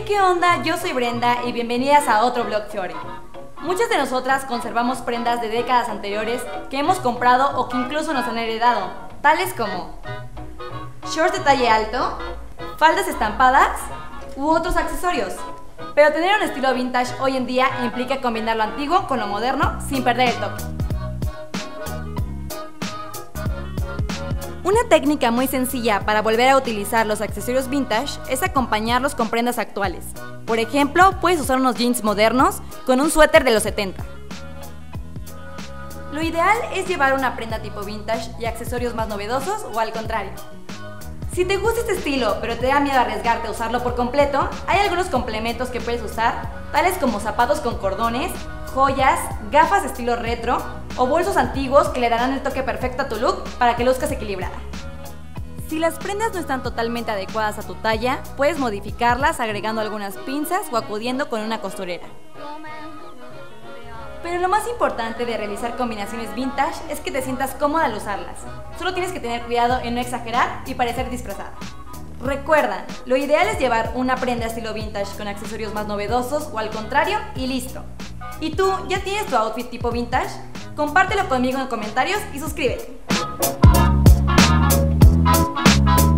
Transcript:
¿qué onda? Yo soy Brenda y bienvenidas a otro Blog Fiore. Muchas de nosotras conservamos prendas de décadas anteriores que hemos comprado o que incluso nos han heredado, tales como shorts de talle alto, faldas estampadas u otros accesorios. Pero tener un estilo vintage hoy en día implica combinar lo antiguo con lo moderno sin perder el toque. Una técnica muy sencilla para volver a utilizar los accesorios vintage es acompañarlos con prendas actuales. Por ejemplo, puedes usar unos jeans modernos con un suéter de los 70. Lo ideal es llevar una prenda tipo vintage y accesorios más novedosos o al contrario. Si te gusta este estilo pero te da miedo arriesgarte a usarlo por completo, hay algunos complementos que puedes usar, tales como zapatos con cordones, joyas, gafas de estilo retro o bolsos antiguos que le darán el toque perfecto a tu look para que luzcas equilibrada. Si las prendas no están totalmente adecuadas a tu talla, puedes modificarlas agregando algunas pinzas o acudiendo con una costurera. Pero lo más importante de realizar combinaciones vintage es que te sientas cómoda al usarlas. Solo tienes que tener cuidado en no exagerar y parecer disfrazada. Recuerda, lo ideal es llevar una prenda estilo vintage con accesorios más novedosos o al contrario y listo. ¿Y tú ya tienes tu outfit tipo vintage? Compártelo conmigo en comentarios y suscríbete.